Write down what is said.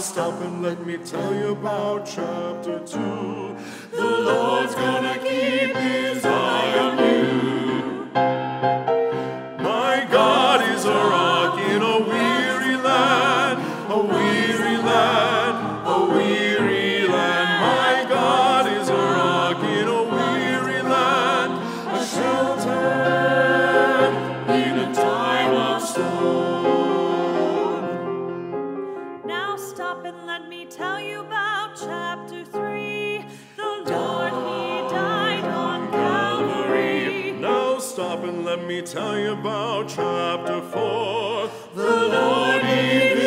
stop and let me tell you about chapter 2. The Lord's gonna keep his eye on you. My God is a rock in a weary land, a weary land, a weary land. My God is a rock in a weary land, a shelter in a time of storm. Now stop and let me tell you about chapter 3. The Lord, he died on Calvary. Now stop and let me tell you about chapter 4. The Lord, he